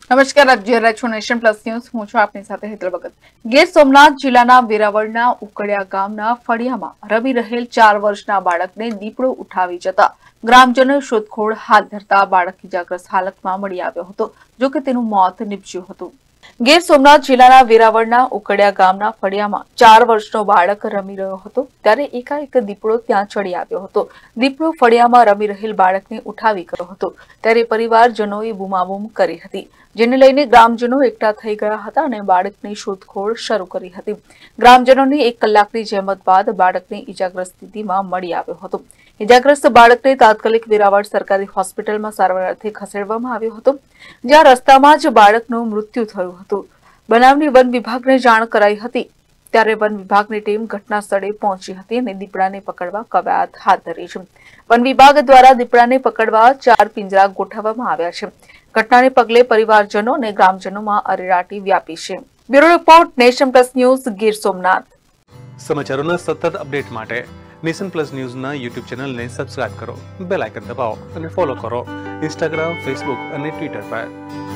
નમસ્કાર, આપ જોઈ રહ્યા છો નેશન પ્લસ ન્યૂઝ. હું છું આપની સાથે હેતલ ભગત. ગીર સોમનાથ જિલ્લાના વેરાવળના ઉકડિયા ગામના ફળિયામાં રમી રહેલ 4 વર્ષના બાળકને દીપડો ઉઠાવી જતા ગ્રામજનોએ શોધખોળ હાથ ધરતા બાળક ઇજાગ્રસ્ત હાલતમાં મળી આવ્યો હતો, જોકે તેનું મોત નીપજ્યું હતું. ગીર સોમનાથ જિલ્લાના વેરાવળના ઉકડિયા ગામના ફળિયામાં 4 વર્ષનો બાળક રમી રહ્યો હતો ત્યારે એકાએક દીપડો ત્યાં ચડી આવ્યો હતો. દીપડો ફળિયામાં રમી રહેલ બાળકને ઉઠાવી ગયો હતો ત્યારે પરિવારજનોએ બૂમાબૂમ કરી હતી, જેને લઈને ગ્રામજનો એકઠા થઈ ગયા હતા અને બાળકની શોધખોળ શરૂ કરી હતી. ગ્રામજનોની 1 કલાકની જહેમત બાદ બાળકને ઇજાગ્રસ્ત સ્થિતિમાં મળી આવ્યો હતો. ઇજાગ્રસ્ત બાળકને તાત્કાલિક વેરાવળ સરકારી હોસ્પિટલમાં સારવાર અર્થે ખસેડવામાં આવ્યો હતો, જ્યાં રસ્તામાં જ બાળકનું મૃત્યુ થયું હતું. બનાવની વન વિભાગને જાણ કરાઈ હતી ત્યારે વન વિભાગની ટીમ ઘટના સ્થળે પહોંચી હતી અને દીપડાને પકડવા કવાયત હાથ ધરી છે. વન વિભાગ દ્વારા દીપડાને પકડવા 4 પિંજરા ગોઠવવામાં આવ્યા છે. ઘટનાને પગલે પરિવારજનો અને ગ્રામજનોમાં અરેરાટી વ્યાપી છે. Bureau report, Nation Plus News, Gir Somnath. સમાચારોના સતત અપડેટ માટે નેશન પ્લસ ન્યૂઝના યુટ્યુબ ચેનલને સબસ્ક્રાઇબ કરો, બેલ આઇકન દબાવો અને ફોલો કરો ઇન્સ્ટાગ્રામ, ફેસબુક અને ટ્વિટર પર.